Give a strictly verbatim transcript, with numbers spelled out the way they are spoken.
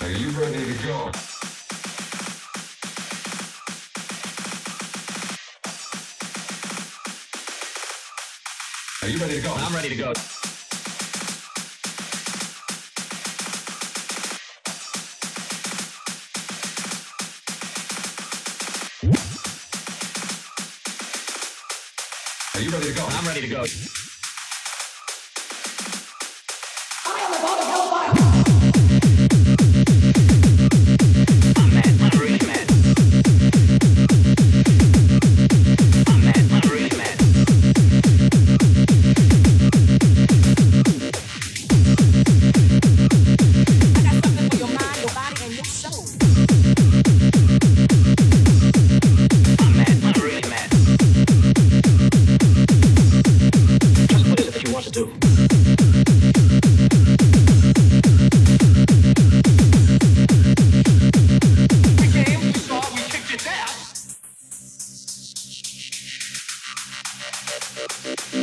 Are you ready to go? Are you ready to go? I'm ready to go. Are you ready to go? I'm ready to go. We'll be right back.